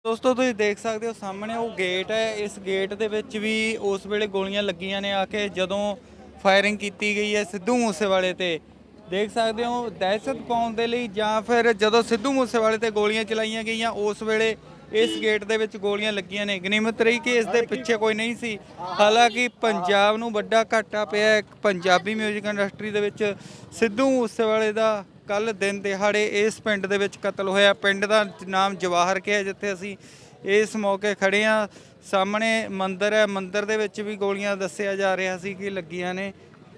ਦੋਸਤੋ ਤੁਸੀਂ ਦੇਖ ਸਕਦੇ ਹੋ ਸਾਹਮਣੇ ਉਹ ਗੇਟ ਹੈ। ਇਸ ਗੇਟ ਦੇ ਵਿੱਚ ਵੀ ਉਸ ਵੇਲੇ ਗੋਲੀਆਂ ਲੱਗੀਆਂ ਨੇ ਆ ਕੇ ਜਦੋਂ ਫਾਇਰਿੰਗ ਕੀਤੀ ਗਈ ਹੈ ਸਿੱਧੂ ਮੂਸੇਵਾਲੇ ਤੇ। ਦੇਖ ਸਕਦੇ ਹੋ ਦਹਿਸ਼ਤ ਪਾਉਣ ਦੇ ਲਈ ਜਾਂ ਫਿਰ ਜਦੋਂ ਸਿੱਧੂ ਮੂਸੇਵਾਲੇ ਤੇ ਗੋਲੀਆਂ ਚਲਾਈਆਂ ਗਈਆਂ ਉਸ ਵੇਲੇ ਇਸ ਗੇਟ ਦੇ ਵਿੱਚ ਗੋਲੀਆਂ ਲੱਗੀਆਂ ਨੇ। ਗਨੀਮਤ ਰਹੀ ਕਿ ਇਸ ਦੇ ਪਿੱਛੇ ਕੋਈ ਨਹੀਂ ਸੀ। ਹਾਲਾਂਕਿ ਪੰਜਾਬ ਨੂੰ ਵੱਡਾ ਘਾਟਾ ਪਿਆ ਪੰਜਾਬੀ ਮਿਊਜ਼ਿਕ ਇੰਡਸਟਰੀ ਦੇ ਵਿੱਚ। ਸਿੱਧੂ ਮੂਸੇਵਾਲੇ ਦਾ ਕੱਲ ਦਿਨ ਦਿਹਾੜੇ ਇਸ ਪਿੰਡ ਦੇ ਵਿੱਚ ਕਤਲ ਹੋਇਆ। ਪਿੰਡ ਦਾ ਨਾਮ ਜਵਾਹਰ ਕੇ ਹੈ ਜਿੱਥੇ ਅਸੀਂ ਇਸ ਮੌਕੇ ਖੜੇ ਹਾਂ। ਸਾਹਮਣੇ ਮੰਦਿਰ ਹੈ, ਮੰਦਿਰ ਦੇ ਵਿੱਚ ਵੀ ਗੋਲੀਆਂ ਦੱਸਿਆ ਜਾ ਰਿਹਾ ਸੀ ਕਿ ਲੱਗੀਆਂ ਨੇ।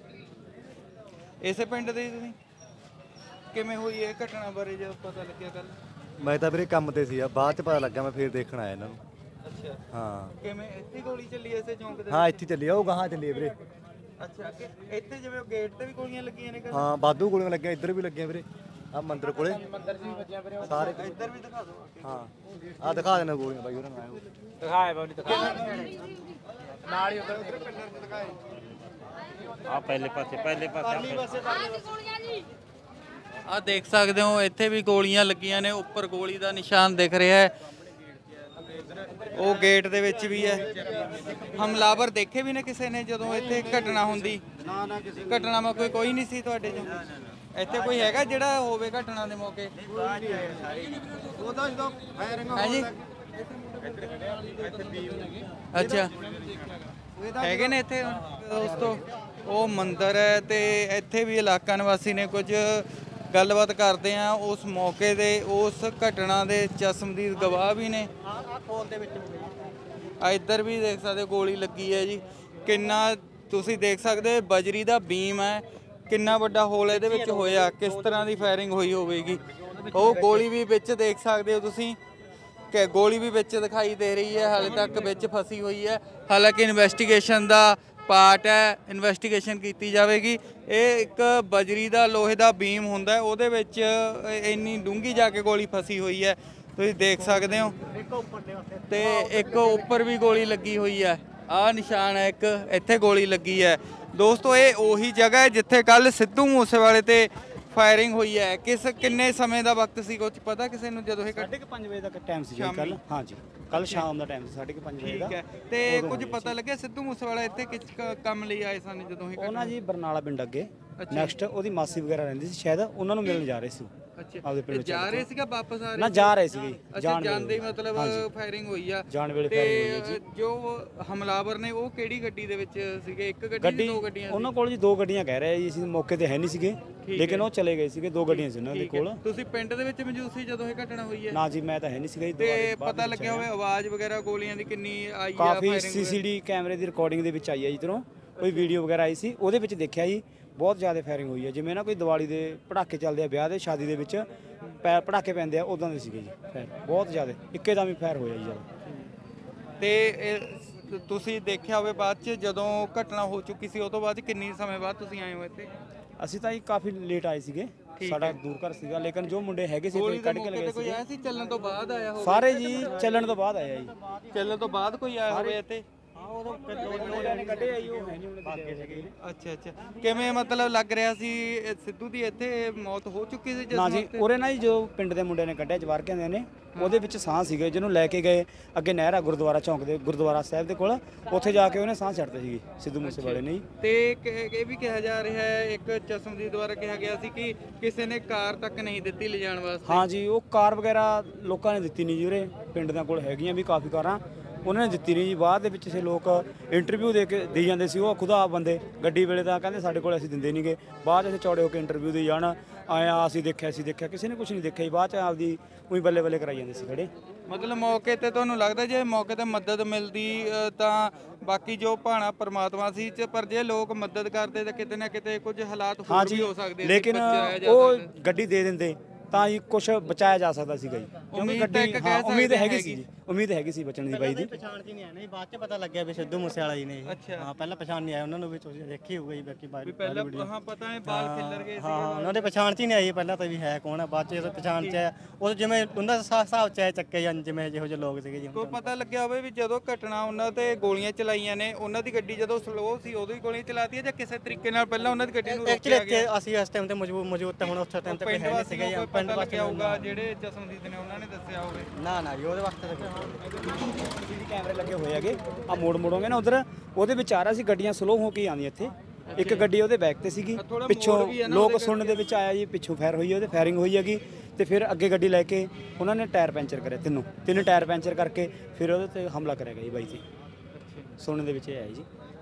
ਇਸੇ ਪਿੰਡ ਦੇ ਤੁਸੀਂ ਕਿਵੇਂ ਹੋਈ ਇਹ ਘਟਨਾ ਬਾਰੇ ਜਦੋਂ ਪਤਾ ਲੱਗਿਆ ਕੱਲ? ਮੈਂ ਤਾਂ ਵੀਰੇ ਕੰਮ ਤੇ ਸੀ, ਬਾਅਦ ਚ ਪਤਾ ਲੱਗਾ, ਮੈਂ ਫੇਰ ਦੇਖਣ ਆਇਆ ਇਹਨਾਂ ਨੂੰ। ਅੱਛਾ ਹਾਂ ਕਿਵੇਂ ਇੱਥੇ ਗੋਲੀ ਚੱਲੀ ਇਸੇ ਚੌਂਕ ਦੇ? ਹਾਂ ਇੱਥੇ ਚੱਲੀ ਆ, ਉਹ ਗਾਹਾਂ ਚੱਲੀ ਆ ਵੀਰੇ। ਅੱਛਾ ਇੱਥੇ ਜਿਵੇਂ ਗੇਟ ਤੇ ਵੀ ਗੋਲੀਆਂ ਲੱਗੀਆਂ ਨੇ? ਹਾਂ ਵਾਧੂ ਗੋਲੀਆਂ ਲੱਗੀਆਂ, ਇੱਧਰ ਵੀ ਲੱਗੀਆਂ ਵੀਰੇ, ਆ ਮੰਦਿਰ ਕੋਲੇ ਸਾਰੇ। ਇੱਧਰ ਵੀ ਦਿਖਾ ਦਿਓ। ਹਾਂ ਆ ਦਿਖਾ ਦੇਣਾ ਗੋਲੀਆਂ ਬਾਈ ਉਹਨਾਂ ਨੂੰ, ਆਇਓ ਦਿਖਾਏ ਬਾਈ ਦਿਖਾ ਨਾਲ ਹੀ ਉਧਰ ਪਿੰਡਾਂ ਚ ਦਿਖਾਏ ਆ ਪਹਿਲੇ ਪਾਸੇ ਆ ਦੇਖ ਸਕਦੇ ਹੋ ਇੱਥੇ ਵੀ ਗੋਲੀਆਂ ਲੱਗੀਆਂ ਨੇ। ਉੱਪਰ ਗੋਲੀ ਦਾ ਨਿਸ਼ਾਨ ਦਿਖ ਰਿਹਾ ਹੈ, ਉਹ ਗੇਟ ਦੇ ਵਿੱਚ ਵੀ ਹੈ। ਹਮਲਾਵਰ ਦੇਖੇ ਵੀ ਨੇ ਕਿਸੇ ਨੇ ਜਦੋਂ ਇੱਥੇ ਘਟਨਾ ਹੁੰਦੀ? ਘਟਨਾ ਮਾ ਕੋਈ ਨਹੀਂ ਸੀ ਤੁਹਾਡੇ ਚੋਂ? ਇੱਥੇ ਕੋਈ ਹੈਗਾ ਜਿਹੜਾ ਹੋਵੇ ਘਟਨਾ ਦੇ ਮੌਕੇ? ਹਾਂਜੀ ਅੱਛਾ ਹੈਗੇ ਨੇ ਇੱਥੇ ਦੋਸਤੋ। ਉਹ ਮੰਦਿਰ ਹੈ ਤੇ ਇੱਥੇ ਵੀ ਇਲਾਕਾ ਨਿਵਾਸੀ ਨੇ ਕੁਝ ਗੱਲਬਾਤ ਕਰਦੇ ਆ ਉਸ ਮੌਕੇ ਦੇ, ਉਸ ਘਟਨਾ ਦੇ ਚਸ਼ਮਦੀਦ ਗਵਾਹ ਵੀ ਨੇ। ਆ ਇੱਧਰ ਵੀ ਦੇਖ ਸਕਦੇ ਗੋਲੀ ਲੱਗੀ ਹੈ ਜੀ। ਕਿੰਨਾ ਤੁਸੀਂ ਦੇਖ ਸਕਦੇ ਬਜਰੀ ਦਾ ਬੀਮ ਹੈ, ਕਿੰਨਾ ਵੱਡਾ ਹੋਲ ਇਹਦੇ ਵਿੱਚ ਹੋਇਆ, ਕਿਸ ਤਰ੍ਹਾਂ ਦੀ ਫਾਇਰਿੰਗ ਹੋਈ ਹੋਵੇਗੀ। ਉਹ ਗੋਲੀ ਵੀ ਵਿੱਚ ਦੇਖ ਸਕਦੇ ਹੋ ਤੁਸੀਂ ਕਿ ਗੋਲੀ ਵੀ ਵਿੱਚ ਦਿਖਾਈ ਦੇ ਰਹੀ ਹੈ, ਹਾਲੇ ਤੱਕ ਵਿੱਚ ਫਸੀ ਹੋਈ ਹੈ। ਹਾਲਾਂਕਿ ਇਨਵੈਸਟੀਗੇਸ਼ਨ ਦਾ ਪਾਰਟ ਹੈ, ਇਨਵੈਸਟੀਗੇਸ਼ਨ ਕੀਤੀ ਜਾਵੇਗੀ। ਇਹ ਇੱਕ ਬਜਰੀ ਦਾ ਲੋਹੇ ਦਾ ਬੀਮ ਹੁੰਦਾ, ਉਹਦੇ ਵਿੱਚ ਇੰਨੀ ਡੂੰਘੀ ਜਾ ਕੇ ਗੋਲੀ ਫਸੀ ਹੋਈ ਹੈ, ਤੁਸੀਂ ਦੇਖ ਸਕਦੇ ਹੋ। ਤੇ ਇੱਕ ਉੱਪਰ ਵੀ ਗੋਲੀ ਲੱਗੀ ਹੋਈ ਹੈ, ਆਹ ਨਿਸ਼ਾਨ ਹੈ ਇੱਕ, ਇੱਥੇ ਗੋਲੀ ਲੱਗੀ ਹੈ। ਦੋਸਤੋ ਇਹ ਉਹੀ ਜਗ੍ਹਾ ਹੈ ਜਿੱਥੇ ਕੱਲ ਸਿੱਧੂ ਮੂਸੇਵਾਲੇ ਤੇ ਫਾਇਰਿੰਗ ਹੋਈ ਹੈ। ਕਿੰਨੇ ਸਮੇਂ ਦਾ ਵਕਤ ਸੀ ਕੁਝ ਪਤਾ ਕਿਸੇ ਨੂੰ ਜਦੋਂ ਇਹ? 5:30 ਵਜੇ ਤੱਕ ਟਾਈਮ ਸੀ ਕੱਲ। ਹਾਂਜੀ ਕੱਲ ਸ਼ਾਮ ਦਾ ਟਾਈਮ ਸੀ 5:30 ਵਜੇ ਦਾ। ਠੀਕ ਹੈ ਤੇ ਕੁਝ ਪਤਾ ਲੱਗਿਆ ਸਿੱਧੂ ਮੂਸੇਵਾਲਾ ਇੱਥੇ ਕਿਸ ਕੰਮ ਲਈ ਆਏ ਸਨ ਜਦੋਂ ਇਹ? ਉਹਨਾਂ ਜੀ ਬਰਨਾਲਾ ਪਿੰਡ ਅੱਗੇ ਨੈਕਸਟ ਉਹਦੀ ਮਾਸੀ ਵਗੈਰਾ ਰਹਿੰਦੀ ਸੀ, ਸ਼ਾਇਦ ਉਹਨਾਂ ਨੂੰ ਮਿਲਣ ਜਾ ਰਹੇ ਸੀ। ਆਪਦੇ ਪਿੰਡ ਜਾ ਰਹੇ ਸੀਗਾ ਵਾਪਸ ਆ ਰਹੇ? ਨਾ ਜਾ ਰਹੇ ਸੀਗੇ, ਜਾਂਦੇ ਹੀ ਮਤਲਬ ਫਾਇਰਿੰਗ ਹੋਈ ਆ? ਜਾਣ ਵੇਲੇ ਫਾਇਰਿੰਗ ਹੋਈ ਜੀ। ਜੋ ਹਮਲਾਵਰ ਨੇ ਉਹ ਕਿਹੜੀ ਗੱਡੀ ਦੇ ਵਿੱਚ ਸੀਗੇ? ਇੱਕ ਗੱਡੀ ਦੋ ਗੱਡੀਆਂ? ਉਹਨਾਂ ਕੋਲ ਜੀ 2 ਗੱਡੀਆਂ ਕਹਿ ਰਹੇ ਜੀ, ਅਸੀਂ ਮੌਕੇ ਤੇ ਹੈ ਨਹੀਂ ਸੀਗੇ ਲੇਕਿਨ ਉਹ ਚਲੇ ਗਏ ਸੀਗੇ। 2 ਗੱਡੀਆਂ ਸੀ ਉਹਨਾਂ ਦੇ ਕੋਲ। ਤੁਸੀਂ ਪਿੰਡ ਦੇ ਵਿੱਚ ਮੌਜੂਦ ਸੀ ਜਦੋਂ ਇਹ ਘਟਨਾ ਹੋਈ ਹੈ? ਨਾ ਜੀ ਮੈਂ ਤਾਂ ਹੈ ਨਹੀਂ ਸੀਗਾ ਜੀ। ਤੇ ਪਤਾ ਲੱਗਿਆ ਹੋਵੇ ਆਵਾਜ਼ ਵਗੈਰਾ ਗੋਲੀਆਂ ਦੀ ਕਿੰਨੀ ਆਈ ਆ? ਕਾਫੀ ਸੀਸੀਟੀ ਕੈਮਰੇ ਦੀ ਰਿਕਾਰਡਿੰਗ ਦੇ ਵਿੱਚ ਆਈ ਹੈ ਜੀ, ਇੱਧਰੋਂ ਕੋਈ ਵੀਡੀਓ ਵਗੈਰਾ ਆਈ ਸੀ, ਉਹਦੇ ਵਿੱਚ ਦੇਖਿਆ ਜੀ ਬਹੁਤ ਜ਼ਿਆਦਾ ਫਾਇਰਿੰਗ ਹੋਈ ਹੈ। ਜਿਵੇਂ ਨਾ ਕੋਈ ਦੀਵਾਲੀ ਦੇ ਪਟਾਕੇ ਚੱਲਦੇ ਆ, ਵਿਆਹ ਦੇ ਸ਼ਾਦੀ ਦੇ ਵਿੱਚ ਪਟਾਕੇ ਪੈਂਦੇ ਆ, ਉਦਾਂ ਦੇ ਸੀਗੇ ਜੀ ਫਾਇਰ, ਬਹੁਤ ਜ਼ਿਆਦਾ ਇੱਕਦਮ ਹੀ ਫਾਇਰ ਹੋਇਆ ਜੀ ਜ਼ਿਆਦਾ। ਤੇ ਤੁਸੀਂ ਦੇਖਿਆ ਹੋਵੇ ਬਾਅਦ ਚ ਜਦੋਂ ਘਟਨਾ ਹੋ ਚੁੱਕੀ ਸੀ ਉਹ ਤੋਂ ਬਾਅਦ ਕਿੰਨੀ ਸਮੇਂ ਬਾਅਦ ਤੁਸੀਂ ਆਏ ਹੋ ਇੱਥੇ? ਅਸੀਂ ਤਾਂ ਜੀ ਕਾਫੀ ਲੇਟ ਆਏ ਸੀਗੇ, ਸਾਡਾ ਦੂਰ ਘਰ ਸੀਗਾ, ਲੇਕਿਨ ਜੋ ਮੁੰਡੇ ਹੈਗੇ ਸੀ ਕੱਢ ਕੇ ਲਗਾਏ ਕੋਈ ਆਇਆ ਸੀ? ਚੱਲਣ ਤੋਂ ਬਾਅਦ ਆਇਆ ਹੋਵੇ? ਸਾਰੇ ਜੀ ਚੱਲਣ ਤੋਂ ਬਾਅਦ ਆਇਆ ਜੀ। ਚੱਲਣ ਤੋਂ ਬਾਅਦ ਕੋਈ ਆਇਆ ਹੋਵੇ ਇੱਥੇ? ਅੱਛਾ ਅੱਛਾ ਕਿਵੇਂ ਮਤਲਬ ਲੱਗ ਰਿਹਾ ਸੀ ਸਿੱਧੂ ਦੀ ਇੱਥੇ ਮੌਤ ਹੋ ਚੁੱਕੀ ਸੀ? ਨਾ ਜੀ ਉਰੇ ਨਾ ਜੀ ਜੋ ਪਿੰਡ ਦੇ ਮੁੰਡੇ ਨੇ ਕੱਢਿਆ ਜਵਾਰ ਕਹਿੰਦੇ ਨੇ, ਉਹਦੇ ਵਿੱਚ ਸਾਹ ਸੀਗੇ, ਜਿਹਨੂੰ ਲੈ ਕੇ ਗਏ ਅੱਗੇ ਨਹਿਰ ਆ ਗੁਰਦੁਆਰਾ ਚੌਂਕ ਦੇ, ਗੁਰਦੁਆਰਾ ਸਾਹਿਬ ਦੇ ਕੋਲ, ਉੱਥੇ ਜਾ ਕੇ ਉਹਨੇ ਸਾਹ ਛੱਡਦੇ ਸੀਗੇ ਸਿੱਧੂ ਮੂਸੇਵਾਲੇ ਨੇ। ਤੇ ਇਹ ਵੀ ਕਿਹਾ ਜਾ ਰਿਹਾ ਹੈ, ਇੱਕ ਚਸ਼ਮਦੀਦ ਦੁਆਰਾ ਕਿਹਾ ਗਿਆ ਸੀ ਕਿ ਕਿਸੇ ਨੇ ਕਾਰ ਤੱਕ ਨਹੀਂ ਦਿੱਤੀ ਲਿਜਾਣ ਵਾਸਤੇ। ਹਾਂ ਜੀ ਉਹ ਕਾਰ ਵਗੈਰਾ ਲੋਕਾਂ ਨੇ ਦਿੱਤੀ ਨਹੀਂ ਜੀ, ਉਰੇ ਪਿੰਡ ਦੇ ਕੋਲ ਹੈਗੀਆਂ ਵੀ ਕਾਫੀ ਕਾਰਾਂ, ਉਹਨਾਂ ਨੇ ਦਿੱਤੀ ਨਹੀਂ ਜੀ। ਬਾਅਦ ਦੇ ਵਿੱਚ ਲੋਕ ਇੰਟਰਵਿਊ ਦੇ ਕੇ ਦੇਈ ਜਾਂਦੇ ਸੀ, ਉਹ ਖੁਦ ਆਪ ਬੰਦੇ ਗੱਡੀ ਵੇਲੇ ਤਾਂ ਕਹਿੰਦੇ ਸਾਡੇ ਕੋਲ ਅਸੀਂ ਦਿੰਦੇ ਨਹੀਂਗੇ, ਬਾਅਦ ਚ ਚੌੜੇ ਹੋ ਕੇ ਇੰਟਰਵਿਊ ਦੇ ਜਾਣ ਆਇਆ ਅਸੀਂ ਦੇਖਿਆ ਕਿਸੇ ਨੇ ਕੁਝ ਨਹੀਂ ਦੇਖਿਆ ਜੀ। ਬਾਅਦ ਚ ਆਪਦੀ ਉਹੀ ਬੱਲੇ ਬੱਲੇ ਕਰਾਈ ਜਾਂਦੇ ਸੀ ਖੜੇ। ਮਤਲਬ ਮੌਕੇ ਤੇ ਤੁਹਾਨੂੰ ਲੱਗਦਾ ਜੇ ਮੌਕੇ ਤੇ ਮਦਦ ਮਿਲਦੀ ਤਾਂ ਬਾਕੀ ਜੋ ਭਾਣਾ ਪਰਮਾਤਮਾ ਸੀ, ਪਰ ਜੇ ਲੋਕ ਮਦਦ ਕਰਦੇ ਤਾਂ ਕਿਤੇ ਨਾ ਕਿਤੇ ਕੁਝ ਹਾਲਾਤ ਹੋਰ ਵੀ ਹੋ ਸਕਦੇ ਸੀ, ਲੇਕਿਨ ਉਹ ਗੱਡੀ ਦੇ ਦਿੰਦੇ ਤਾਂ ਜੀ ਕੁਝ ਬਚਾਇਆ ਜਾ ਸਕਦਾ ਸੀਗਾ ਜੀ, ਕਿਉਂਕਿ ਗੱਡੀ ਉਮੀਦ ਹੈਗੀ ਸੀ ਜੀ, ਉਮੀਦ ਹੈਗੀ ਸੀ ਬਚਣ ਦੀ ਬਾਈ ਦੀ। ਪਛਾਣ ਚ ਨਹੀਂ ਆਇਆ ਨਹੀਂ, ਬਾਅਦ ਚ ਪਤਾ ਲੱਗਿਆ ਵੀ ਸਿੱਧੂ ਮੂਸੇਵਾਲਾ ਜੀ ਨੇ। ਹਾਂ ਪਹਿਲਾਂ ਪਛਾਣ ਨਹੀਂ ਆਇਆ ਉਹਨਾਂ ਨੂੰ, ਵੀ ਤੁਸੀਂ ਦੇਖੀ ਹੋਊਗੀ ਬਾਕੀ ਪਹਿਲਾਂ ਹਾਂ ਪਤਾ ਨਹੀਂ ਬਾਲ ਖਿੱਲਰ ਗਏ ਸੀ। ਹਾਂ ਉਹਨਾਂ ਦੇ ਪਛਾਣ ਚ ਹੀ ਨਹੀਂ ਆਈ ਪਹਿਲਾਂ ਤਾਂ ਵੀ ਹੈ ਕੌਣ ਹੈ, ਬਾਅਦ ਚ ਪਛਾਣ ਚ ਆਇਆ ਉਹ ਜਿਵੇਂ ਉਹਨਾਂ ਦਾ ਹਿਸਾਬ ਚ ਚੱਕੇ ਜਾਂ ਜਿਵੇਂ ਜਿਹੋ ਜਿਹੇ ਲੋਕ ਸੀਗੇ ਜੀ। ਕੋਈ ਪਤਾ ਲੱਗਿਆ ਹੋਵੇ ਵੀ ਜਦੋਂ ਘਟਨਾ ਉਹਨਾਂ ਤੇ ਗੋਲੀਆਂ ਚਲਾਈਆਂ ਨੇ, ਉਹਨਾਂ ਦੀ ਗੱਡੀ ਜਦੋਂ ਸਲੋ ਸੀ ਉਦੋਂ ਹੀ ਗੋਲੀਆਂ ਚਲਾਤੀਆਂ ਜਾਂ ਕਿਸੇ ਤਰੀਕੇ ਨਾਲ ਪਹਿਲਾਂ ਉਹਨਾਂ ਦੀ ਗੱਡੀ ਨੂੰ ਰੋਕਿਆ ਗਿਆ? ਅਸੀਂ ਇਸ ਟਾਈਮ ਤੇ ਮੌਜੂਦ ਤਾਂ ਹੁਣ ਉਸ ਟਾਈਮ ਤੇ ਹੈ ਨਹੀਂ ਸੀਗੇ, ਪਤਾ ਲੱਗਿਆ ਹੋਊਗਾ ਜਿਹੜੇ ਜਸਮਦੀਦ ਨੇ ਉਹਨਾਂ ਨੇ ਦੱਸਿਆ ਹੋਵੇ? ਨਾ ਜੀ ਉਹਦੇ ਵਾਸਤੇ ਤਾਂ ਸੀਸੀਟੀਵੀ ਕੈਮਰੇ ਲੱਗੇ ਹੋਏ ਹੈਗੇ ਆ, ਮੋੜੋਂਗੇ ਨਾ ਉਧਰ, ਉਹਦੇ ਵਿੱਚ ਆ ਰਿਹਾ ਸੀ ਗੱਡੀਆਂ ਸਲੋ ਹੋ ਕੇ ਆਉਂਦੀਆਂ ਇੱਥੇ। ਇੱਕ ਗੱਡੀ ਉਹਦੇ ਬੈਕ ਤੇ ਸੀਗੀ, ਪਿੱਛੋਂ ਲੋਕ ਸੁਣਨ ਦੇ ਵਿੱਚ ਆਇਆ ਜੀ, ਪਿੱਛੋਂ ਫਾਇਰ ਹੋਈ, ਉਹਦੇ ਫਾਇਰਿੰਗ ਹੋਈ ਹੈਗੀ ਤੇ ਫਿਰ ਅੱਗੇ ਗੱਡੀ ਲੈ ਕੇ ਉਹਨਾਂ ਨੇ ਟਾਇਰ ਪੈਂਚਰ ਕਰਿਆ, ਤਿੰਨ ਟਾਇਰ ਪੈਂਚਰ ਕਰਕੇ ਫਿਰ ਉਹਦੇ ਤੇ ਹਮਲਾ ਕਰਿਆ ਗਿਆ ਜੀ ਬਾਈ ਜੀ, ਸੁਣਨ ਦੇ ਵਿੱਚ ਇਹ ਆਇਆ ਜੀ।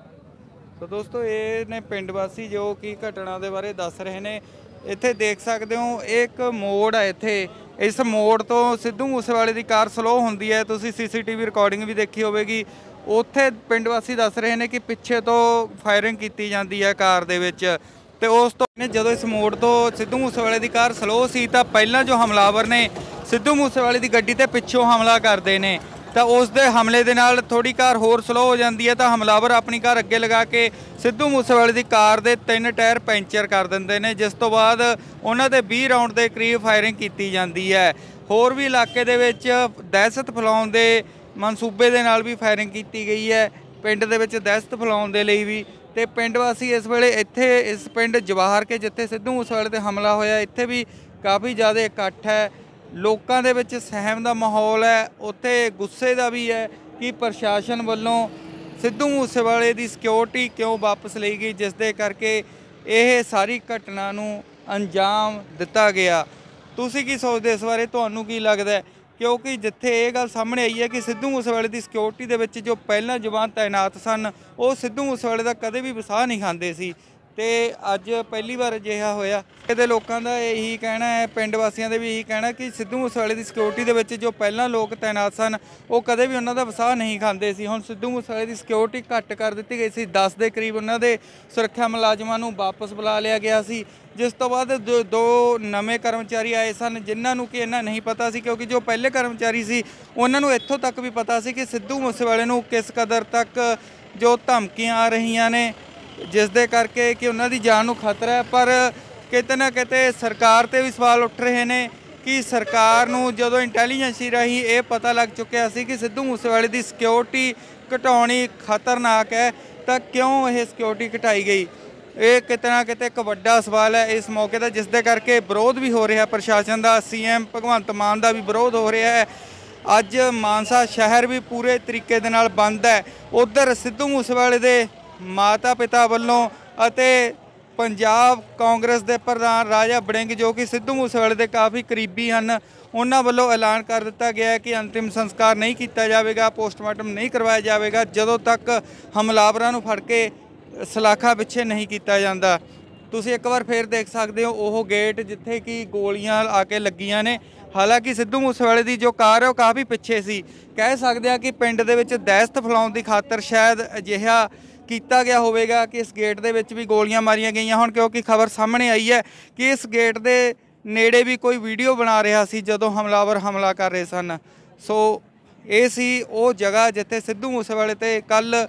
ਸੋ ਦੋਸਤੋ ਇਹ ਨੇ ਪਿੰਡ ਵਾਸੀ ਜੋ ਕਿ ਘਟਨਾ ਦੇ ਬਾਰੇ ਦੱਸ ਰਹੇ ਨੇ। ਇੱਥੇ ਦੇਖ ਸਕਦੇ ਹੋ ਇੱਕ ਮੋੜ ਹੈ, ਇੱਥੇ ਇਸ ਮੋੜ ਤੋਂ ਸਿੱਧੂ ਮੂਸੇਵਾਲੇ ਦੀ ਕਾਰ ਸਲੋ ਹੁੰਦੀ ਹੈ, ਤੁਸੀਂ ਸੀਸੀਟੀਵੀ ਰਿਕਾਰਡਿੰਗ ਵੀ ਦੇਖੀ ਹੋਵੇਗੀ। ਉੱਥੇ ਪਿੰਡ ਵਾਸੀ ਦੱਸ ਰਹੇ ਨੇ ਕਿ ਪਿੱਛੇ ਤੋਂ ਫਾਇਰਿੰਗ ਕੀਤੀ ਜਾਂਦੀ ਹੈ ਕਾਰ ਦੇ ਵਿੱਚ ਤੇ ਉਸ ਤੋਂ ਜਦੋਂ ਇਸ ਮੋੜ ਤੋਂ ਸਿੱਧੂ ਮੂਸੇਵਾਲੇ ਦੀ ਕਾਰ ਸਲੋ ਸੀ ਤਾਂ ਪਹਿਲਾਂ ਜੋ ਹਮਲਾਵਰ ਨੇ ਸਿੱਧੂ ਮੂਸੇਵਾਲੇ ਦੀ ਗੱਡੀ ਤੇ ਪਿੱਛੋਂ ਹਮਲਾ ਕਰਦੇ ਨੇ ਤਾਂ ਉਸ ਦੇ ਹਮਲੇ ਦੇ ਨਾਲ ਥੋੜੀ ਕਾਰ ਹੋਰ ਸਲੋ ਹੋ ਜਾਂਦੀ ਹੈ ਤਾਂ ਹਮਲਾਵਰ ਆਪਣੀ ਕਾਰ ਅੱਗੇ ਲਗਾ ਕੇ ਸਿੱਧੂ ਮੂਸੇਵਾਲੇ ਦੀ ਕਾਰ ਦੇ 3 ਟਾਇਰ ਪੈਂਚਰ ਕਰ ਦਿੰਦੇ ਨੇ, ਜਿਸ ਤੋਂ ਬਾਅਦ ਉਹਨਾਂ ਦੇ 20 ਰਾਉਂਡ ਦੇ ਕਰੀਬ ਫਾਇਰਿੰਗ ਕੀਤੀ ਜਾਂਦੀ ਹੈ। ਹੋਰ ਵੀ ਇਲਾਕੇ ਦੇ ਵਿੱਚ ਦਹਿਸ਼ਤ ਫੈਲਾਉਣ ਦੇ ਮਨਸੂਬੇ ਦੇ ਨਾਲ ਵੀ ਫਾਇਰਿੰਗ ਕੀਤੀ ਗਈ ਹੈ, ਪਿੰਡ ਦੇ ਵਿੱਚ ਦਹਿਸ਼ਤ ਫੈਲਾਉਣ ਦੇ ਲਈ ਵੀ। ਤੇ ਪਿੰਡ ਵਾਸੀ ਇਸ ਵੇਲੇ ਇੱਥੇ ਇਸ ਪਿੰਡ ਜਵਾਹਰ ਕੇ ਜਿੱਥੇ ਸਿੱਧੂ ਮੂਸੇਵਾਲੇ ਤੇ ਹਮਲਾ ਹੋਇਆ ਇੱਥੇ ਵੀ ਕਾਫੀ ਜ਼ਿਆਦਾ ਇਕੱਠ ਹੈ, ਲੋਕਾਂ ਦੇ ਵਿੱਚ ਸਹਿਮ ਦਾ ਮਾਹੌਲ ਹੈ, ਉੱਥੇ ਗੁੱਸੇ ਦਾ ਵੀ ਹੈ ਕਿ ਪ੍ਰਸ਼ਾਸਨ ਵੱਲੋਂ ਸਿੱਧੂ ਮੂਸੇਵਾਲੇ ਦੀ ਸਿਕਿਉਰਿਟੀ ਕਿਉਂ ਵਾਪਸ ਲਈ ਗਈ, ਜਿਸ ਦੇ ਕਰਕੇ ਇਹ ਸਾਰੀ ਘਟਨਾ ਨੂੰ ਅੰਜਾਮ ਦਿੱਤਾ ਗਿਆ। ਤੁਸੀਂ ਕੀ ਸੋਚਦੇ ਇਸ ਬਾਰੇ, ਤੁਹਾਨੂੰ ਕੀ ਲੱਗਦਾ? ਕਿਉਂਕਿ ਜਿੱਥੇ ਇਹ ਗੱਲ ਸਾਹਮਣੇ ਆਈ ਹੈ ਕਿ ਸਿੱਧੂ ਮੂਸੇਵਾਲੇ ਦੀ ਸਿਕਿਉਰਿਟੀ ਦੇ ਵਿੱਚ ਜੋ ਪਹਿਲਾਂ ਜਵਾਨ ਤਾਇਨਾਤ ਸਨ ਉਹ ਸਿੱਧੂ ਮੂਸੇਵਾਲੇ ਦਾ ਕਦੇ ਵੀ ਵਸਾਹ ਨਹੀਂ ਖਾਂਦੇ ਸੀ ਤੇ ਅੱਜ ਪਹਿਲੀ ਵਾਰ ਅਜਿਹਾ ਹੋਇਆ। ਇਹਦੇ ਲੋਕਾਂ ਦਾ ਇਹੀ ਕਹਿਣਾ ਹੈ, ਪਿੰਡ ਵਾਸੀਆਂ ਦੇ ਵੀ ਇਹੀ ਕਹਿਣਾ ਕਿ ਸਿੱਧੂ ਮੂਸੇਵਾਲੇ ਦੀ ਸਿਕਿਉਰਿਟੀ ਦੇ ਵਿੱਚ ਜੋ ਪਹਿਲਾਂ ਲੋਕ ਤਾਇਨਾਤ ਸਨ ਉਹ ਕਦੇ ਵੀ ਉਹਨਾਂ ਦਾ ਵਸਾਹ ਨਹੀਂ ਖਾਂਦੇ ਸੀ। ਹੁਣ ਸਿੱਧੂ ਮੂਸੇਵਾਲੇ ਦੀ ਸਿਕਿਉਰਿਟੀ ਘੱਟ ਕਰ ਦਿੱਤੀ ਗਈ ਸੀ, 10 ਦੇ ਕਰੀਬ ਉਹਨਾਂ ਦੇ ਸੁਰੱਖਿਆ ਮੁਲਾਜ਼ਮਾਂ ਨੂੰ ਵਾਪਸ ਬੁਲਾ ਲਿਆ ਗਿਆ ਸੀ, ਜਿਸ ਤੋਂ ਬਾਅਦ ਦੋ ਨਵੇਂ ਕਰਮਚਾਰੀ ਆਏ ਸਨ ਜਿਨ੍ਹਾਂ ਨੂੰ ਕਿ ਇਹਨਾਂ ਨਹੀਂ ਪਤਾ ਸੀ, ਕਿਉਂਕਿ ਜੋ ਪਹਿਲੇ ਕਰਮਚਾਰੀ ਸੀ ਉਹਨਾਂ ਨੂੰ ਇੱਥੋਂ ਤੱਕ ਵੀ ਪਤਾ ਸੀ ਕਿ ਸਿੱਧੂ ਮੂਸੇਵਾਲੇ ਨੂੰ ਕਿਸ ਕਦਰ ਤੱਕ ਜੋ ਧਮਕੀਆਂ ਆ ਰਹੀਆਂ ਨੇ, ਜਿਸ ਦੇ ਕਰਕੇ ਕਿ ਉਹਨਾਂ ਦੀ ਜਾਨ ਨੂੰ ਖਤਰਾ ਹੈ। ਪਰ ਕਿਤੇ ਨਾ ਕਿਤੇ ਸਰਕਾਰ ਤੇ ਵੀ ਸਵਾਲ ਉੱਠ ਰਹੇ ਨੇ ਕਿ ਸਰਕਾਰ ਨੂੰ ਜਦੋਂ ਇੰਟੈਲੀਜੈਂਸੀ ਰਾਹੀਂ ਇਹ ਪਤਾ ਲੱਗ ਚੁੱਕਿਆ ਸੀ ਕਿ ਸਿੱਧੂ ਮੂਸੇਵਾਲੇ ਦੀ ਸਿਕਿਉਰਿਟੀ ਘਟਾਉਣੀ ਖਤਰਨਾਕ ਹੈ ਤਾਂ ਕਿਉਂ ਇਹ ਸਿਕਿਉਰਿਟੀ ਘਟਾਈ ਗਈ। ਇਹ ਕਿਤੇ ਨਾ ਕਿਤੇ ਇੱਕ ਵੱਡਾ ਸਵਾਲ ਹੈ ਇਸ ਮੌਕੇ ਦਾ, ਜਿਸ ਦੇ ਕਰਕੇ ਵਿਰੋਧ ਵੀ ਹੋ ਰਿਹਾ ਪ੍ਰਸ਼ਾਸਨ ਦਾ, ਸੀਐਮ ਭਗਵੰਤ ਮਾਨ ਦਾ ਵੀ ਵਿਰੋਧ ਹੋ ਰਿਹਾ ਹੈ। ਅੱਜ ਮਾਨਸਾ ਸ਼ਹਿਰ ਵੀ ਪੂਰੇ ਤਰੀਕੇ ਦੇ ਨਾਲ ਬੰਦ ਹੈ। ਉੱਧਰ ਸਿੱਧੂ ਮੂਸੇਵਾਲੇ ਦੇ ਮਾਤਾ ਪਿਤਾ ਵੱਲੋਂ ਅਤੇ ਪੰਜਾਬ ਕਾਂਗਰਸ ਦੇ ਪ੍ਰਧਾਨ ਰਾਜਾ ਵੜਿੰਗ ਜੋ ਕਿ ਸਿੱਧੂ ਮੂਸੇਵਾਲੇ ਦੇ ਕਾਫੀ ਕਰੀਬੀ ਹਨ, ਉਹਨਾਂ ਵੱਲੋਂ ਐਲਾਨ ਕਰ ਦਿੱਤਾ ਗਿਆ ਕਿ ਅੰਤਿਮ ਸੰਸਕਾਰ ਨਹੀਂ ਕੀਤਾ ਜਾਵੇਗਾ, ਪੋਸਟਮਾਰਟਮ ਨਹੀਂ ਕਰਵਾਇਆ ਜਾਵੇਗਾ ਜਦੋਂ ਤੱਕ ਹਮਲਾਵਰਾਂ ਨੂੰ ਫੜ ਕੇ ਸਲਾਖਾ ਪਿੱਛੇ ਨਹੀਂ ਕੀਤਾ ਜਾਂਦਾ। ਤੁਸੀਂ ਇੱਕ ਵਾਰ ਫੇਰ ਦੇਖ ਸਕਦੇ ਹੋ ਉਹ ਗੇਟ ਜਿੱਥੇ ਕਿ ਗੋਲੀਆਂ ਆ ਕੇ ਲੱਗੀਆਂ ਨੇ। ਹਾਲਾਂਕਿ ਸਿੱਧੂ ਮੂਸੇਵਾਲੇ ਦੀ ਜੋ ਕਾਰ ਹੈ ਉਹ ਕਾਫੀ ਪਿੱਛੇ ਸੀ। ਕਹਿ ਸਕਦੇ ਆ ਕਿ ਪਿੰਡ ਦੇ ਵਿੱਚ ਦਹਿਸ਼ਤ ਫੈਲਾਉਣ ਦੀ ਖਾਤਰ ਸ਼ਾਇਦ ਅਜਿਹਾ ਕੀਤਾ ਗਿਆ ਹੋਵੇਗਾ ਕਿ ਇਸ ਗੇਟ ਦੇ ਵਿੱਚ ਵੀ ਗੋਲੀਆਂ ਮਾਰੀਆਂ ਗਈਆਂ ਹੁਣ, ਕਿਉਂਕਿ ਖਬਰ ਸਾਹਮਣੇ ਆਈ ਹੈ ਕਿ ਇਸ ਗੇਟ ਦੇ ਨੇੜੇ ਵੀ ਕੋਈ ਵੀਡੀਓ ਬਣਾ ਰਿਹਾ ਸੀ ਜਦੋਂ ਹਮਲਾਵਰ ਹਮਲਾ ਕਰ ਰਹੇ ਸਨ। ਸੋ ਇਹ ਸੀ ਉਹ ਜਗ੍ਹਾ ਜਿੱਥੇ ਸਿੱਧੂ ਮੂਸੇਵਾਲੇ ਤੇ ਕੱਲ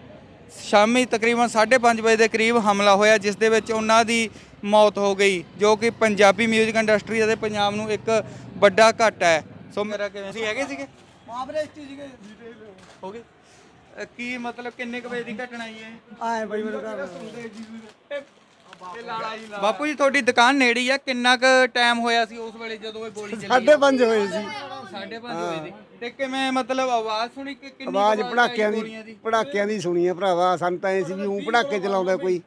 ਸ਼ਾਮੀ ਤਕਰੀਬਨ 5:30 ਵਜੇ ਦੇ ਕਰੀਬ ਹਮਲਾ ਹੋਇਆ, ਜਿਸ ਦੇ ਵਿੱਚ ਉਹਨਾਂ ਦੀ ਮੌਤ ਹੋ ਗਈ, ਜੋ ਕਿ ਪੰਜਾਬੀ ਮਿਊਜ਼ਿਕ ਇੰਡਸਟਰੀ ਅਤੇ ਪੰਜਾਬ ਨੂੰ ਇੱਕ ਵੱਡਾ ਘਾਟਾ ਹੈ। ਸੋ ਮੇਰਾ ਕਿਵੇਂ ਸੀ ਹੈਗੇ ਸੀਗੇ ਹੋ ਗਏ ਕੀ ਮਤਲਬ ਕਿੰਨੇ ਕੁ ਵਜੇ ਦੀ ਘਟਨਾ ਹੈ ਆਏ ਬਈ ਮੇਰੇ ਘਰ ਬਾਪੂ ਜੀ? ਤੁਹਾਡੀ ਦੁਕਾਨ ਨੇੜੇ ਹੀ ਆ, ਕਿੰਨਾ ਕੁ ਟਾਈਮ ਹੋਇਆ ਸੀ ਉਸ ਵੇਲੇ ਜਦੋਂ ਇਹ ਗੋਲੀ ਚੱਲੀ? 5:30 ਹੋਏ ਸੀ। 5:30 ਹੋਏ ਸੀ ਤੇ ਕਿਵੇਂ ਮਤਲਬ ਆਵਾਜ਼ ਸੁਣੀ ਕਿ ਕਿੰਨੀ ਆਵਾਜ਼ ਪੜਾਕਿਆਂ ਦੀ ਸੁਣੀ ਹੈ ਭਰਾਵਾ। ਸਾਨੂੰ ਤਾਂ ਐ ਸੀ ਵੀ ਉਹ ਪੜਾਕੇ ਚਲਾਉਂਦਾ ਕੋਈ।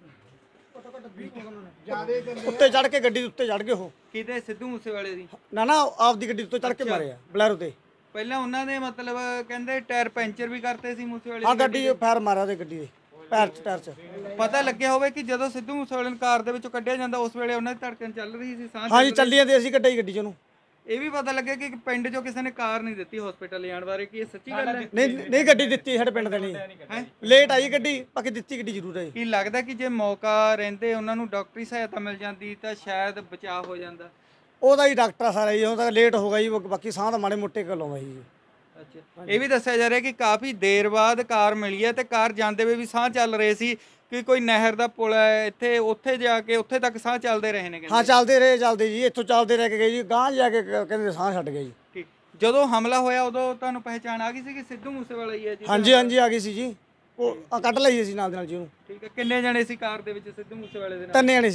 ਉੱਤੇ ਚੜ ਕੇ ਗੱਡੀ ਦੇ ਉੱਤੇ ਚੜ ਗਏ ਉਹ। ਕਿਤੇ ਸਿੱਧੂ ਮੂਸੇਵਾਲੇ ਦੀ? ਨਾ ਆਪਦੀ ਗੱਡੀ ਉੱਤੇ ਚੜ ਕੇ ਮਾਰਿਆ ਬਲੈਰੋ ਤੇ। ਪਹਿਲਾਂ ਉਹਨਾਂ ਦੇ ਮਤਲਬ ਕਹਿੰਦੇ ਟਾਇਰ ਪੈਂਚਰ ਵੀ ਕਰਤੇ ਸੀ ਮੂਸੇਵਾਲੇ ਹਾਂ ਗੱਡੀ ਫਾਇਰ ਮਾਰਿਆ ਤੇ ਗੱਡੀ ਦੇ ਟਾਇਰ 'ਚ। ਪਤਾ ਲੱਗਿਆ ਹੋਵੇ ਕਿ ਜਦੋਂ ਸਿੱਧੂ ਮੂਸੇਵਾਲੇ ਨੂੰ ਕਾਰ ਦੇ ਵਿੱਚੋਂ ਕੱਢਿਆ ਜਾਂਦਾ ਉਸ ਵੇਲੇ ਉਹਨਾਂ ਦੀ ਧੜਕਣ ਚੱਲ ਰਹੀ ਸੀ, ਸਾਹ? ਹਾਂਜੀ ਚੱਲੀ ਜਾਂਦੀ, ਅਸੀਂ ਕੱਢੀ ਗੱਡੀ 'ਚ ਉਹਨੂੰ। ਇਹ ਵੀ ਪਤਾ ਲੱਗਿਆ ਕਿ ਪਿੰਡ 'ਚੋਂ ਕਿਸੇ ਨੇ ਕਾਰ ਨਹੀਂ ਦਿੱਤੀ ਹਸਪੀਟਲ ਲਿਜਾਣ ਬਾਰੇ, ਕੀ ਇਹ ਸੱਚੀ ਗੱਲ ਹੈ? ਨਹੀਂ ਗੱਡੀ ਦਿੱਤੀ ਸਾਡੇ ਪਿੰਡ ਦੇ ਨਹੀਂ ਹੈ, ਲੇਟ ਆਈ ਗੱਡੀ, ਬਾਕੀ ਦਿੱਤੀ ਗੱਡੀ ਜ਼ਰੂਰ ਹੈ। ਕੀ ਲੱਗਦਾ ਕਿ ਜੇ ਮੌਕਾ ਰਹਿੰਦੇ ਉਹਨਾਂ ਨੂੰ ਡਾਕਟਰੀ ਸਹਾਇਤਾ ਮਿਲ ਜਾਂਦੀ ਤਾਂ ਸ਼ਾਇਦ ਬਚਾਅ ਹੋ ਜਾਂਦਾ? ਉਹਦਾ ਹੀ ਡਾਕਟਰ ਸਾਰਾ ਜੀ, ਉਹ ਤਾਂ ਲੇਟ ਹੋ ਗਿਆ ਜੀ, ਬਾਕੀ ਸਾਹ ਤਾਂ ਮਾੜੇ ਮੋਟੇ ਕਰ ਲਾਉਂਦਾ ਜੀ। ਅੱਛਾ, ਇਹ ਵੀ ਦੱਸਿਆ ਜਾ ਰਿਹਾ ਕਿ ਕਾਫੀ ਦੇਰ ਬਾਅਦ ਕਾਰ ਮਿਲੀ ਹੈ ਤੇ ਕਾਰ ਜਾਂਦੇ ਵੇ ਵੀ ਸਾਹ ਚੱਲ ਰਹੇ ਸੀ ਕਿ ਕੋਈ ਨਹਿਰ ਦਾ ਪੁਲ ਹੈ ਇੱਥੇ, ਉੱਥੇ ਜਾ ਕੇ ਉੱਥੇ ਤੱਕ ਸਾਹ ਚੱਲਦੇ ਰਹੇ ਨੇ ਕਹਿੰਦੇ। ਹਾਂ ਚੱਲਦੇ ਜੀ, ਇੱਥੋਂ ਚੱਲਦੇ ਰਹਿ ਕੇ ਗਏ ਜੀ, ਗਾਂਹ ਜਾ ਕੇ ਕਹਿੰਦੇ ਸਾਹ ਛੱਡ ਗਏ ਜੀ। ਠੀਕ, ਜਦੋਂ ਹਮਲਾ ਹੋਇਆ ਉਦੋਂ ਤੁਹਾਨੂੰ ਪਹਿਚਾਣ ਆ ਗਈ ਸੀ ਕਿ ਸਿੱਧੂ ਮੂਸੇਵਾਲਾ ਹੀ ਹੈ ਜੀ? ਹਾਂਜੀ ਆ ਗਈ ਸੀ ਜੀ, ਉਹ ਕੱਢ ਲਈ ਸੀ ਨਾਲ ਦੇ ਨਾਲ ਜੀ ਉਹਨੂੰ। ਠੀਕ ਹੈ, ਕਿੰਨੇ ਜਣੇ ਸੀ ਕਾਰ ਦੇ ਵਿੱਚ ਸਿੱਧੂ ਮੂਸੇਵਾਲੇ ਦੇ ਨਾਲ? 3 ਜਣੇ ਸੀ ਜੀ।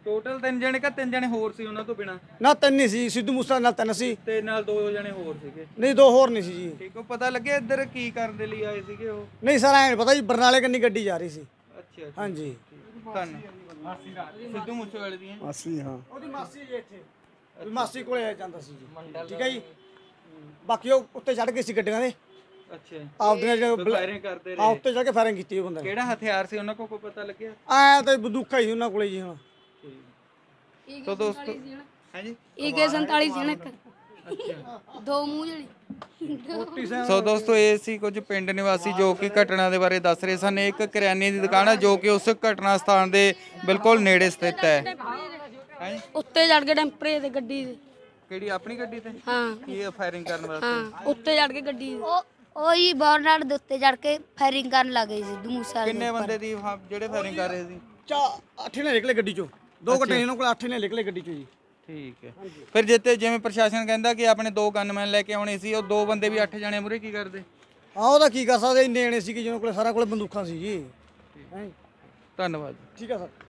ਟੋਟਲ 3 ਜਣੇ ਕਾ 3 ਜਣੇ ਹੋਰ ਸੀ ਉਹਨਾਂ ਤੋਂ ਬਿਨਾ ਨਾ ਤਿੰਨ ਹੀ ਸੀ, ਸਿੱਧੂ ਮੂਸਾ ਨਾਲ ਤਿੰਨ ਸੀ, ਤੇ ਨਾਲ 2 ਜਣੇ ਹੋਰ ਸੀਗੇ। ਨਹੀਂ ਦੋ ਹੋਰ ਨਹੀਂ ਸੀ ਜੀ। ਠੀਕ ਉਹ ਪਤਾ ਲੱਗਿਆ ਇੱਧਰ ਕੀ ਕਰਨ ਦੇ ਲਈ ਆਏ ਸੀਗੇ ਉਹ? ਨਹੀਂ ਸਰ ਐਂ ਨੀ ਪਤਾ ਜੀ, ਬਰਨਾਲੇ ਕੰਨੀ ਗੱਡੀ ਜਾ ਰਹੀ ਸੀ। ਅੱਛਾ ਹਾਂਜੀ ਧੰਨ ਸਿੱਧੂ ਮੂਸੇਵਾਲੇ ਦੀਆਂ ਮਾਸੀ, ਹਾਂ ਉਹਦੀ ਮਾਸੀ ਜੀ ਇੱਥੇ ਵੀ ਮਾਸੀ ਕੋਲੇ ਆ ਜਾਂਦਾ ਸੀ ਜੀ। ਠੀਕ ਹੈ ਜੀ, ਬਾਕੀ ਉਹ ਉੱਤੇ ਚੜ ਗਏ ਸੀ ਗੱਡੀਆਂ ਦੇ ਅੱਛਾ ਆਪਦੀਆਂ ਫਾਇਰਿੰਗ ਕਰਦੇ ਆ ਰਹੇ। ਉੱਤੇ ਚੜ ਕੇ ਫਾਇਰਿੰਗ ਕੀਤੀ ਉਹ ਬੰਦੇ ਨੇ। ਕਿਹੜਾ ਹਥਿਆਰ ਸੀ ਉਹਨਾਂ ਕੋਲ ਕੋਈ ਪਤਾ ਲੱਗਿਆ? ਐ ਤੇ ਬੰਦੂਕਾਂ ਹੀ ਉਹਨਾਂ ਕੋਲੇ ਜੀ ਹੁਣ। ਸੋ ਦੋਸਤੋ ਹਾਂਜੀ AK 47 ਸੀ ਨਾ ਇੱਕ। ਦੋ ਮੂੰਹ ਜਿਹੜੀ। ਸੋ ਦੋਸਤੋ ਇਹ ਸੀ ਕੁਝ ਪਿੰਡ ਨਿਵਾਸੀ ਜੋ ਕਿ ਘਟਨਾ ਦੇ ਬਾਰੇ ਦੱਸ ਰਹੇ ਸਨ। ਇੱਕ ਕਰਿਆਨੇ ਦੀ ਦੁਕਾਨ ਹੈ ਜੋ ਕਿ ਉਸ ਘਟਨਾ ਸਥਾਨ ਦੇ ਬਿਲਕੁਲ ਨੇੜੇ ਸਥਿਤ ਹੈ। ਹਾਂਜੀ ਉੱਤੇ ਚੜ ਕੇ ਟੈਂਪਰੇ ਤੇ ਗੱਡੀ ਦੇ। ਕਿਹੜੀ ਆਪਣੀ ਗੱਡੀ ਤੇ? ਹਾਂ ਕੀ ਫਾਇਰਿੰਗ ਕਰਨ ਵਾਸਤੇ? ਹਾਂ ਉੱਤੇ ਚੜ ਕੇ ਗੱਡੀ ਦੇ। ਉਹ ਹੀ ਬਰਨਾਰਡ ਦੇ ਉੱਤੇ ਚੜ ਕੇ ਫਾਇਰਿੰਗ ਕਰਨ ਲੱਗ ਗਏ ਸਿੱਧੂ ਮੂਸੇਵਾਲੇ ਕਿੰਨੇ ਬੰਦੇ ਦੀ ਜਿਹੜੇ ਫਾਇਰਿੰਗ ਕਰ ਰਹੇ ਸੀ? ਅੱਠੇ ਨੇ ਨਿਕਲੇ ਗੱਡੀ ਚੋਂ, ਦੋ ਗੱਡੀਆਂ ਇਹਨਾਂ ਕੋਲ, ਅੱਠੇ ਨੇ ਨਿਕਲੇ ਗੱਡੀ ਚੋਂ ਜੀ। ਠੀਕ ਹੈ ਫਿਰ ਜਿਵੇਂ ਪ੍ਰਸ਼ਾਸਨ ਕਹਿੰਦਾ ਕਿ ਆਪਣੇ 2 ਗਨਮੈਨ ਲੈ ਕੇ ਆਉਣੇ ਸੀ, ਉਹ 2 ਬੰਦੇ ਵੀ 8 ਜਣੇ ਮੂਰੇ ਕੀ ਕਰਦੇ? ਹਾਂ ਉਹਦਾ ਕੀ ਕਰ ਸਕਦੇ, ਇੰਨੇ ਜਣੇ ਸੀ ਕਿ ਜਿਹਨਾਂ ਕੋਲ ਸਾਰਾ ਕੋਲ ਬੰਦੂਕਾਂ ਸੀ ਜੀ। ਧੰਨਵਾਦ। ਠੀਕ ਹੈ ਸਰ।